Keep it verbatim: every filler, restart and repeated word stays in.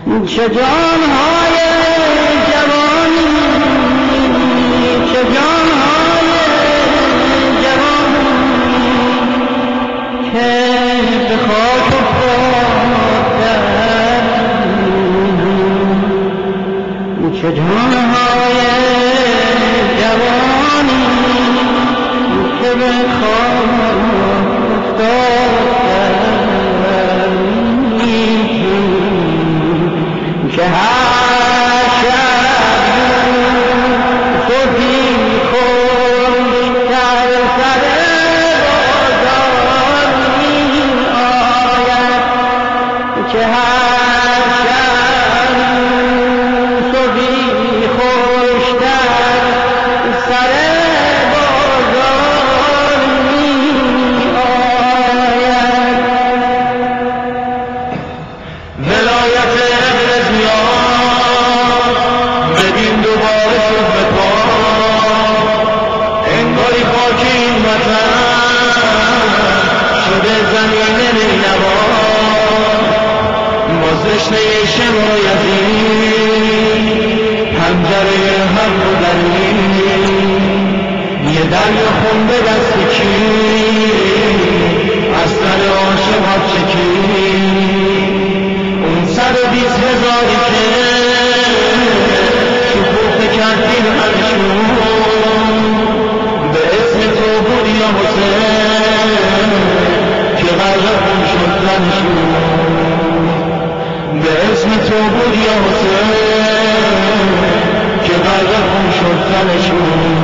چه جانهای جوانی، چه جانهای جوانی که به خاک افتادند، چه جانهای جوانی که به خاک افتادند، که هر شب صبحی خوشتر سر بازار می آید، که هر شب صبحی خوشتر سر بازار می آید. ولایت ببین دوباره شد به پا، انگاری خاک این وطن شده زمین نینوا، با زشنه شمایتی پنجره هم رو دری، یه دریا خون به دست کی از سر عاشقات چکی، اون صد و بیست هزاری که کردیم همشون به اسم تو بود یا حسین که غرق خون شد زنشون، به اسم تو بود یا حسین که غرق خون شد زنشون.